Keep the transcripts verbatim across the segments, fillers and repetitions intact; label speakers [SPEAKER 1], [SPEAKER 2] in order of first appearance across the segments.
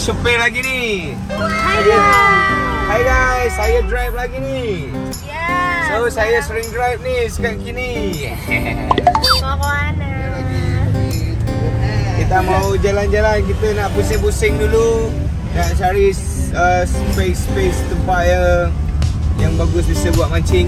[SPEAKER 1] supir lagi nih.
[SPEAKER 2] Hai guys.
[SPEAKER 1] Hai guys, saya drive lagi nih.
[SPEAKER 2] Ya.
[SPEAKER 1] So saya sering drive nih sekarang kini.
[SPEAKER 2] Mau kemana?
[SPEAKER 1] Kita mau jalan-jalan, kita nak pusing-pusing dulu, nak cari uh, space-space tempat yang yang bagus bisa buat mancing.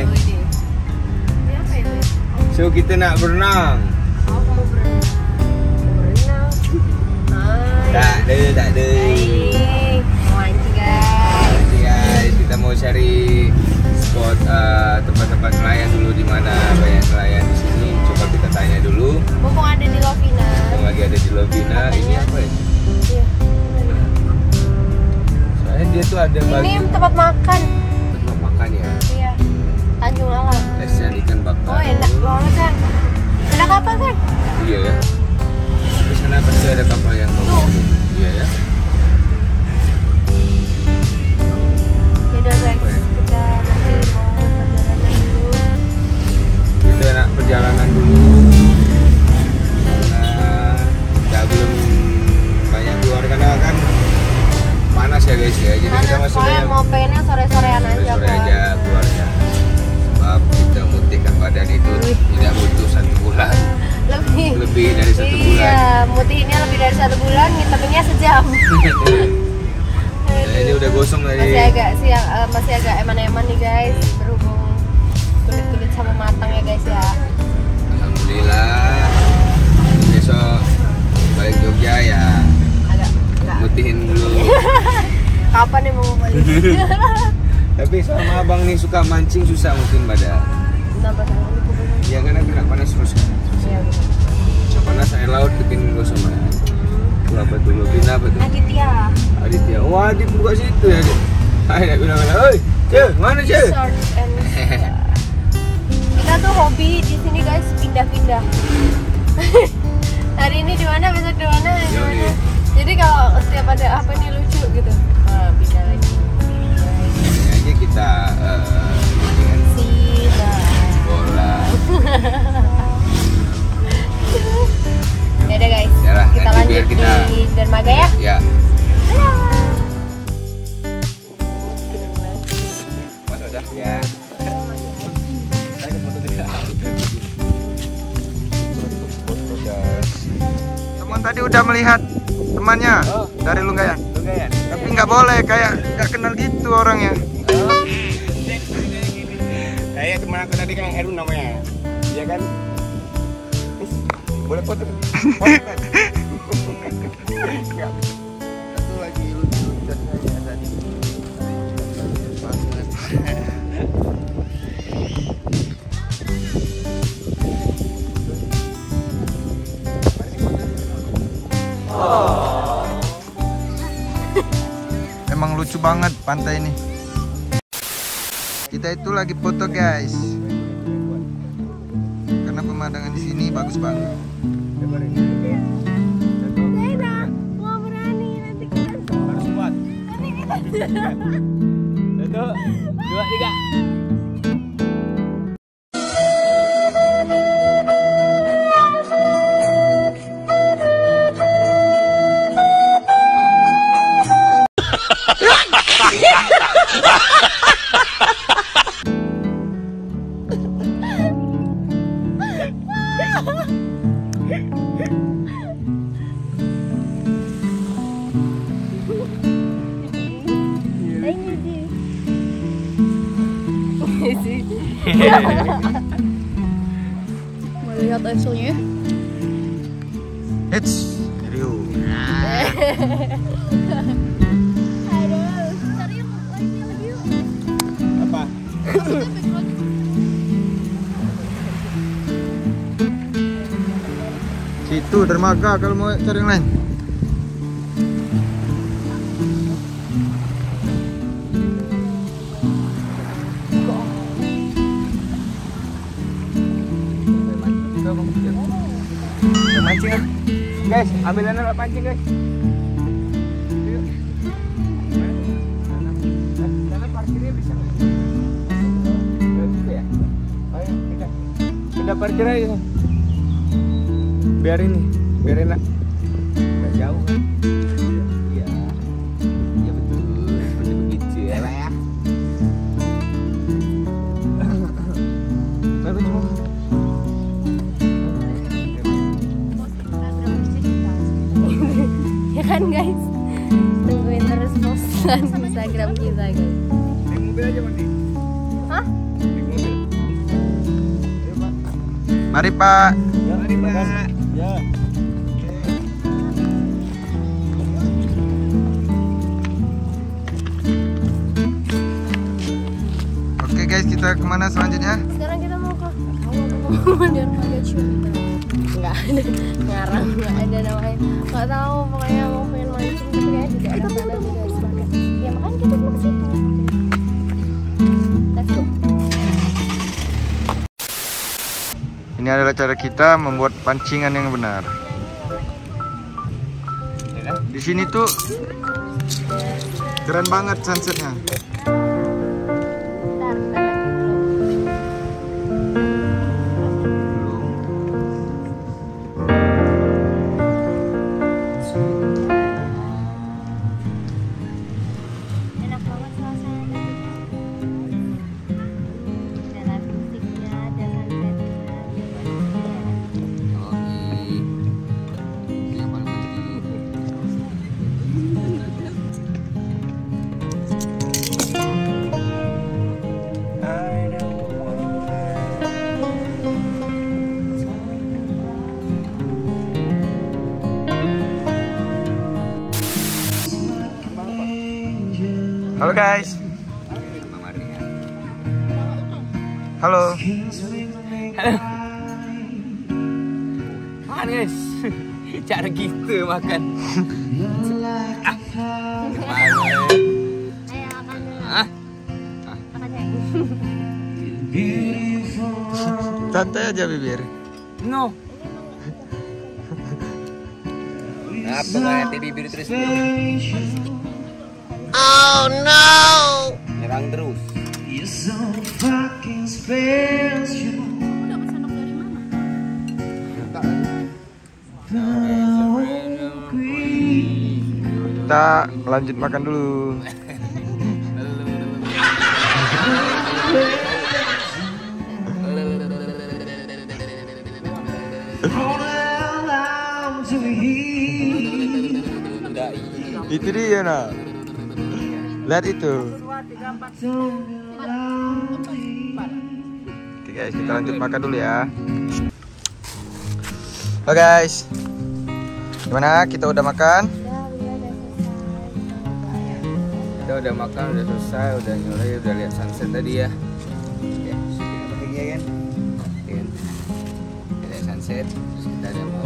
[SPEAKER 1] So kita nak berenang.
[SPEAKER 2] Oh, mau berenang. Berenang.
[SPEAKER 1] Tak ada, tak ada.
[SPEAKER 2] Hai. Mau mancing guys.
[SPEAKER 1] Mancing guys, kita mau cari spot uh, tempat-tempat nelayan dulu, di mana banyak nelayan di sini. Coba kita tanya dulu.
[SPEAKER 2] Mumpung ada di Lovina.
[SPEAKER 1] Mumpung lagi ada di Lovina. Ini apa ya?
[SPEAKER 2] Iya.
[SPEAKER 1] Soalnya dia tuh ada bagi.
[SPEAKER 2] Ini tempat makan.
[SPEAKER 1] Tempat makan ya.
[SPEAKER 2] Iya. Tanjung Alam.
[SPEAKER 1] Lesian ikan bakar.
[SPEAKER 2] Oh enak banget kan. Ada kapal kan?
[SPEAKER 1] Iya ya. Di sana pasti ada kapal yang bagus. Iya ya.
[SPEAKER 2] Yaudah guys, kita nanti mau perjalanan dulu.
[SPEAKER 1] Kita nak perjalanan dulu. Karena kita belum banyak keluar, karena kan panas ya guys ya. Jadi kita masih
[SPEAKER 2] banyak. Mau pengennya sore-sorean aja.
[SPEAKER 1] Sore aja keluarnya. Sebab kita memutihkan badan itu tidak butuh satu bulan.
[SPEAKER 2] Lebih.
[SPEAKER 1] Lebih dari satu
[SPEAKER 2] iya,
[SPEAKER 1] bulan.
[SPEAKER 2] Iya, mutihinnya lebih dari satu bulan, ngitepinnya sejam.
[SPEAKER 1] Nah, ini udah gosong tadi.
[SPEAKER 2] Masih agak siang, uh, masih agak eman-eman nih guys, berhubung kulit-kulit sama matang ya guys ya.
[SPEAKER 1] Alhamdulillah. Besok balik Jogja ya.
[SPEAKER 2] Agak enggak.
[SPEAKER 1] Mutihin dulu.
[SPEAKER 2] Kapan nih mau balik?
[SPEAKER 1] Tapi sama abang nih suka mancing, susah mungkin badan.
[SPEAKER 2] Kenapa sama itu?
[SPEAKER 1] Ya karena kena panas terus.
[SPEAKER 2] Iya gitu.
[SPEAKER 1] So, panas air laut bikin gosong badan. Itu apa tuh? Lovina apa tuh?
[SPEAKER 2] Aditya.
[SPEAKER 1] Aditya. Wah, Adit buka situ ya. Hai, nak bilang-bilang, "Oi, Ce, mana Ce?"
[SPEAKER 2] Search and kita tuh hobi di sini guys, pindah-pindah. Hari ini di mana, besok di mana, di
[SPEAKER 1] Yoi.
[SPEAKER 2] mana. Jadi kalau setiap ada apa nih lucu gitu, ah, pindah lagi.
[SPEAKER 1] Ini aja kita uh, dengan
[SPEAKER 2] Sida.
[SPEAKER 1] bola.
[SPEAKER 2] Ya udah guys,
[SPEAKER 1] Yalah,
[SPEAKER 2] kita
[SPEAKER 1] nanti
[SPEAKER 2] lanjut
[SPEAKER 1] biar kita...
[SPEAKER 2] di dermaga ya.
[SPEAKER 1] Ya.
[SPEAKER 2] Dadah.
[SPEAKER 1] Masuk dah ya. Teman tadi udah melihat temannya oh. dari Lunggayan. Lunggayan. Tapi nggak boleh, kayak nggak kenal gitu orangnya. Oh. Kayak teman aku tadi kan Heru namanya, iya kan? Boleh foto? Foto kan? Satu lagi lucu-lucu aja tadi. Oh. Emang lucu banget pantai ini. Kita itu lagi foto guys, karena pemandangan di sini bagus banget.
[SPEAKER 2] Enak, mau berani nanti kita
[SPEAKER 1] Harus kuat.
[SPEAKER 2] nanti kita.
[SPEAKER 1] Satu, dua, tiga.
[SPEAKER 2] Mau lihat hasilnya?
[SPEAKER 1] It's Rio.
[SPEAKER 2] Aduh, cari yang lainnya lagi yuk.
[SPEAKER 1] Apa? Situ dermaga kalau mau cari yang lain. Mancing ah. Guys, ambil anak pancing guys. Yuk. Sana parkirnya bisa. Bisa ya? Ayo kita. Pindah parkir aja. Biar ini, biar enak. Nggak jauh kan? Iya.
[SPEAKER 2] postan Instagram kita guys.
[SPEAKER 1] Naik mobil aja Mandi.
[SPEAKER 2] Hah?
[SPEAKER 1] Naik mobil. Ayo Pak.
[SPEAKER 3] Mari Pak.
[SPEAKER 1] Ya, mari Pak.
[SPEAKER 3] Ya. Oke guys, kita kemana selanjutnya?
[SPEAKER 2] Sekarang kita mau ke dermaga Cinta. Enggak ada ngarang, enggak ada namanya. Enggak tahu, pokoknya mau pengen mancing tapi kayaknya juga ada sana juga sebagai. Ya makanya kita mau ke situ. Let's go.
[SPEAKER 3] Ini adalah cara kita membuat pancingan yang benar. Di sini tuh keren banget sunsetnya.
[SPEAKER 2] Bentar, bentar lagi belum. Enak banget suasananya. Ada live musiknya, ada sunsetnya,
[SPEAKER 3] Halo guys. Halo.
[SPEAKER 1] Makan guys. Cara kita makan. Ah. Gimana?
[SPEAKER 2] Ayo makan.
[SPEAKER 1] Hah?
[SPEAKER 2] Makan ya.
[SPEAKER 3] Santai aja bibir.
[SPEAKER 1] No. Apa kayak tadi bibir terus?
[SPEAKER 2] Oh no.
[SPEAKER 1] Nyerang terus.
[SPEAKER 3] Kita lanjut makan dulu. Itu dia nah. Lihat itu. Oke guys, kita lanjut makan dulu ya. Halo guys. Gimana? Kita udah makan?
[SPEAKER 1] Kita udah makan, udah selesai, udah nyoleh, udah lihat sunset tadi ya. Oke, kita kan? Lihat sunset, terus kita ada mau